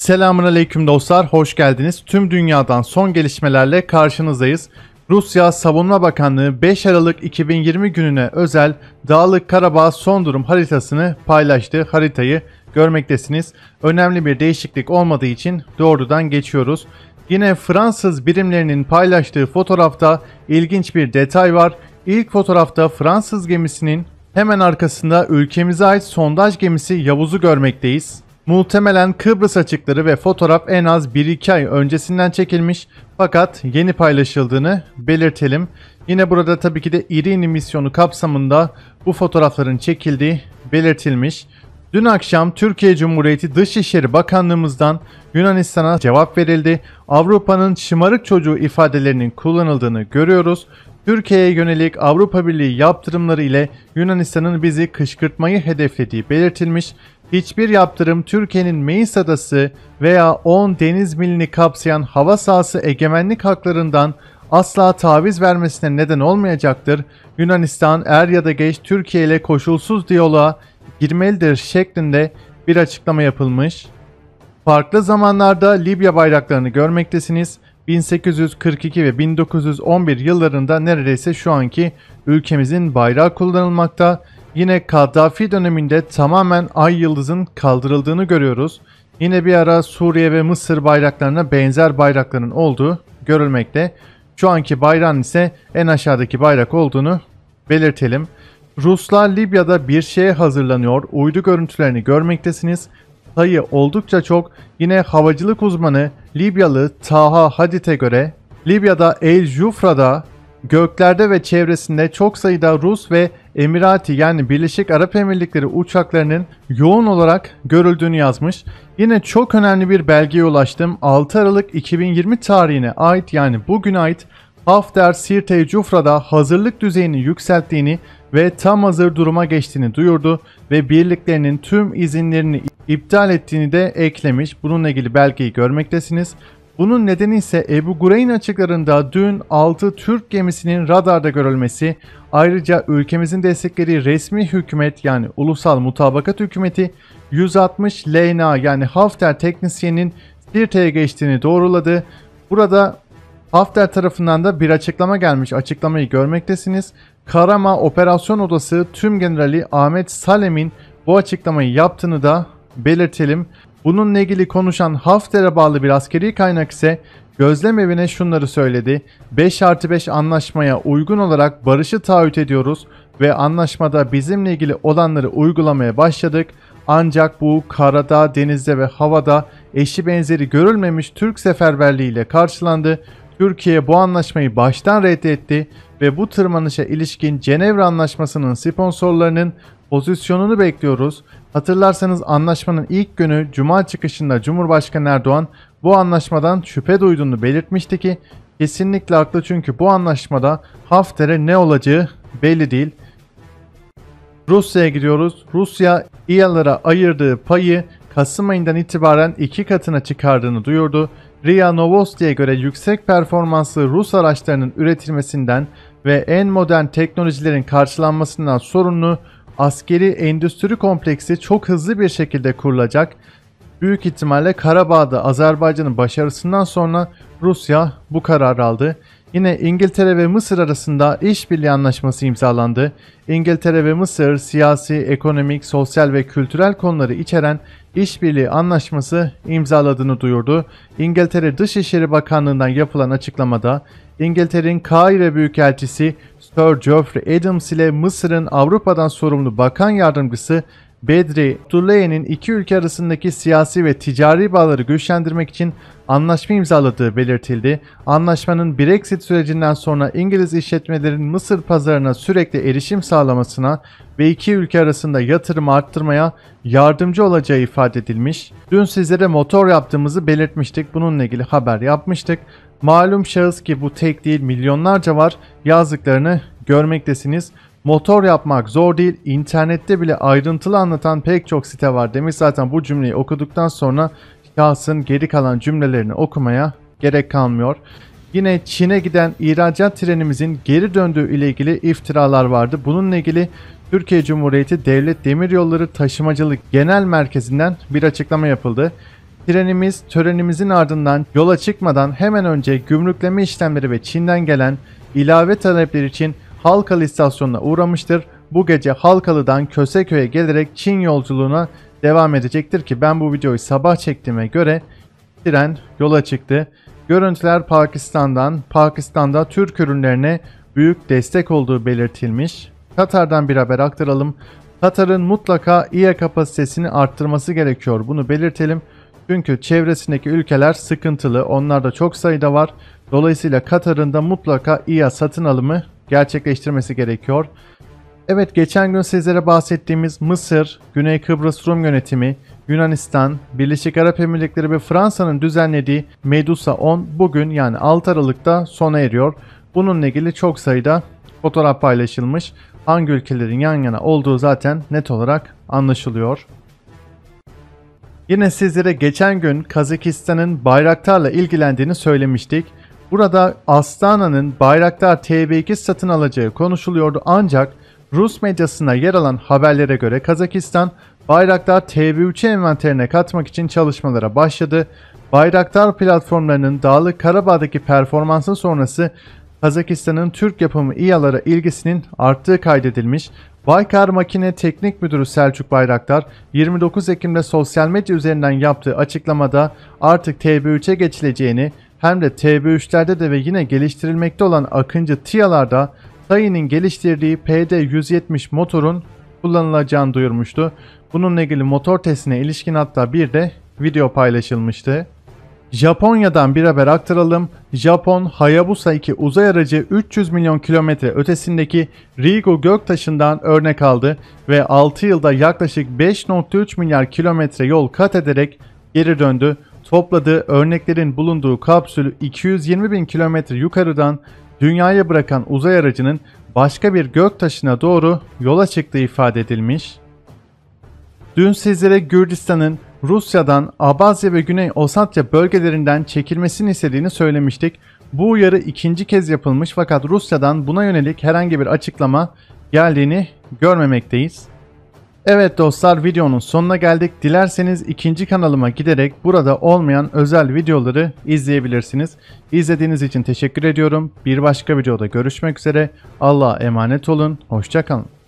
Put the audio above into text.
Selamünaleyküm dostlar, hoş geldiniz. Tüm dünyadan son gelişmelerle karşınızdayız. Rusya Savunma Bakanlığı 5 Aralık 2020 gününe özel Dağlık Karabağ son durum haritasını paylaştı. Haritayı görmektesiniz. Önemli bir değişiklik olmadığı için doğrudan geçiyoruz. Yine Fransız birimlerinin paylaştığı fotoğrafta ilginç bir detay var. İlk fotoğrafta Fransız gemisinin hemen arkasında ülkemize ait sondaj gemisi Yavuz'u görmekteyiz. Muhtemelen Kıbrıs açıkları ve fotoğraf en az 1-2 ay öncesinden çekilmiş fakat yeni paylaşıldığını belirtelim. Yine burada tabii ki de İrini misyonu kapsamında bu fotoğrafların çekildiği belirtilmiş. Dün akşam Türkiye Cumhuriyeti Dışişleri Bakanlığımızdan Yunanistan'a cevap verildi. Avrupa'nın şımarık çocuğu ifadelerinin kullanıldığını görüyoruz. Türkiye'ye yönelik Avrupa Birliği yaptırımları ile Yunanistan'ın bizi kışkırtmayı hedeflediği belirtilmiş. Hiçbir yaptırım Türkiye'nin Meis Adası veya 10 deniz milini kapsayan hava sahası egemenlik haklarından asla taviz vermesine neden olmayacaktır. Yunanistan er ya da geç Türkiye ile koşulsuz diyaloğa girmelidir şeklinde bir açıklama yapılmış. Farklı zamanlarda Libya bayraklarını görmektesiniz. 1842 ve 1911 yıllarında neredeyse şu anki ülkemizin bayrağı kullanılmakta. Yine Kaddafi döneminde tamamen ay yıldızın kaldırıldığını görüyoruz. Yine bir ara Suriye ve Mısır bayraklarına benzer bayrakların olduğu görülmekte. Şu anki bayrağın ise en aşağıdaki bayrak olduğunu belirtelim. Ruslar Libya'da bir şeye hazırlanıyor. Uydu görüntülerini görmektesiniz. Sayı oldukça çok. Yine havacılık uzmanı Libyalı Taha Hadid'e göre Libya'da El Jufra'da göklerde ve çevresinde çok sayıda Rus ve Emirati yani Birleşik Arap Emirlikleri uçaklarının yoğun olarak görüldüğünü yazmış. Yine çok önemli bir belgeye ulaştım. 6 Aralık 2020 tarihine ait yani bugüne ait Hafter Sirte Cufra'da hazırlık düzeyini yükselttiğini ve tam hazır duruma geçtiğini duyurdu ve birliklerinin tüm izinlerini iptal ettiğini de eklemiş. Bununla ilgili belgeyi görmektesiniz. Bunun nedeni ise Ebu Gureyn açıklarında dün 6 Türk gemisinin radarda görülmesi, ayrıca ülkemizin desteklediği resmi hükümet yani Ulusal Mutabakat Hükümeti 160 LNA yani Hafter teknisyeninin Sirte'ye geçtiğini doğruladı. Burada Hafter tarafından da bir açıklama gelmiş. Açıklamayı görmektesiniz. Karama Operasyon Odası Tüm Generali Ahmet Salem'in bu açıklamayı yaptığını da belirtelim. Bununla ilgili konuşan Hafter'e bağlı bir askeri kaynak ise gözlem evine şunları söyledi. 5+5 anlaşmaya uygun olarak barışı taahhüt ediyoruz ve anlaşmada bizimle ilgili olanları uygulamaya başladık. Ancak bu karada, denizde ve havada eşi benzeri görülmemiş Türk seferberliği ile karşılandı. Türkiye bu anlaşmayı baştan reddetti ve bu tırmanışa ilişkin Cenevre Anlaşması'nın sponsorlarının pozisyonunu bekliyoruz. Hatırlarsanız anlaşmanın ilk günü Cuma çıkışında Cumhurbaşkanı Erdoğan bu anlaşmadan şüphe duyduğunu belirtmişti ki kesinlikle haklı çünkü bu anlaşmada Hafter'e ne olacağı belli değil. Rusya'ya gidiyoruz. Rusya İHA'lara ayırdığı payı Kasım ayından itibaren 2 katına çıkardığını duyurdu. RIA Novosti'ye göre yüksek performanslı Rus araçlarının üretilmesinden ve en modern teknolojilerin karşılanmasından sorumlu askeri endüstri kompleksi çok hızlı bir şekilde kurulacak. Büyük ihtimalle Karabağ'da Azerbaycan'ın başarısından sonra Rusya bu kararı aldı. Yine İngiltere ve Mısır arasında işbirliği anlaşması imzalandı. İngiltere ve Mısır siyasi, ekonomik, sosyal ve kültürel konuları içeren işbirliği anlaşması imzaladığını duyurdu. İngiltere Dışişleri Bakanlığı'ndan yapılan açıklamada İngiltere'nin Kahire Büyükelçisi Sir Geoffrey Adams ile Mısır'ın Avrupa'dan sorumlu bakan yardımcısı Bedri Abdullaye'nin iki ülke arasındaki siyasi ve ticari bağları güçlendirmek için anlaşma imzaladığı belirtildi. Anlaşmanın Brexit sürecinden sonra İngiliz işletmelerin Mısır pazarına sürekli erişim sağlamasına ve iki ülke arasında yatırımı arttırmaya yardımcı olacağı ifade edilmiş. Dün sizlere motor yaptığımızı belirtmiştik. Bununla ilgili haber yapmıştık. Malum şahıs ki bu tek değil milyonlarca var yazdıklarını görmektesiniz. Motor yapmak zor değil, internette bile ayrıntılı anlatan pek çok site var demiş. Zaten bu cümleyi okuduktan sonra şahsın geri kalan cümlelerini okumaya gerek kalmıyor. Yine Çin'e giden ihracat trenimizin geri döndüğü ile ilgili iftiralar vardı. Bununla ilgili Türkiye Cumhuriyeti Devlet Demiryolları Taşımacılık Genel Merkezi'nden bir açıklama yapıldı. Trenimiz törenimizin ardından yola çıkmadan hemen önce gümrükleme işlemleri ve Çin'den gelen ilave talepler için Halkalı istasyonuna uğramıştır. Bu gece Halkalı'dan Köseköy'e gelerek Çin yolculuğuna devam edecektir ki ben bu videoyu sabah çektiğime göre tren yola çıktı. Görüntüler Pakistan'dan. Pakistan'da Türk ürünlerine büyük destek olduğu belirtilmiş. Katar'dan bir haber aktaralım. Katar'ın mutlaka İHA kapasitesini arttırması gerekiyor. Bunu belirtelim. Çünkü çevresindeki ülkeler sıkıntılı. Onlar da çok sayıda var. Dolayısıyla Katar'ın da mutlaka İHA satın alımı gerçekleştirmesi gerekiyor. Evet, geçen gün sizlere bahsettiğimiz Mısır, Güney Kıbrıs Rum Yönetimi, Yunanistan, Birleşik Arap Emirlikleri ve Fransa'nın düzenlediği Medusa 10 bugün yani 6 Aralık'ta sona eriyor. Bununla ilgili çok sayıda fotoğraf paylaşılmış. Hangi ülkelerin yan yana olduğu zaten net olarak anlaşılıyor. Yine sizlere geçen gün Kazakistan'ın Bayraktar'la ilgilendiğini söylemiştik. Burada Astana'nın Bayraktar TB2 satın alacağı konuşuluyordu ancak Rus medyasında yer alan haberlere göre Kazakistan Bayraktar TB3'ü envanterine katmak için çalışmalara başladı. Bayraktar platformlarının Dağlık Karabağ'daki performansı sonrası Kazakistan'ın Türk yapımı İHA'lara ilgisinin arttığı kaydedilmiş. Baykar Makine Teknik Müdürü Selçuk Bayraktar 29 Ekim'de sosyal medya üzerinden yaptığı açıklamada artık TB3'e geçileceğini hem de TB3'lerde de ve yine geliştirilmekte olan Akıncı TİHA'larda Tayin'in geliştirdiği PD-170 motorun kullanılacağını duyurmuştu. Bununla ilgili motor testine ilişkin hatta bir de video paylaşılmıştı. Japonya'dan bir haber aktaralım. Japon Hayabusa 2 uzay aracı 300 milyon kilometre ötesindeki Ryugu göktaşından örnek aldı ve 6 yılda yaklaşık 5.3 milyar kilometre yol kat ederek geri döndü. Topladığı örneklerin bulunduğu kapsülü 220 bin kilometre yukarıdan dünyaya bırakan uzay aracının başka bir göktaşına doğru yola çıktığı ifade edilmiş. Dün sizlere Gürcistan'ın Rusya'dan Abazya ve Güney Ossetya bölgelerinden çekilmesini istediğini söylemiştik. Bu uyarı ikinci kez yapılmış fakat Rusya'dan buna yönelik herhangi bir açıklama geldiğini görmemekteyiz. Evet dostlar, videonun sonuna geldik. Dilerseniz ikinci kanalıma giderek burada olmayan özel videoları izleyebilirsiniz. İzlediğiniz için teşekkür ediyorum. Bir başka videoda görüşmek üzere. Allah'a emanet olun. Hoşça kalın.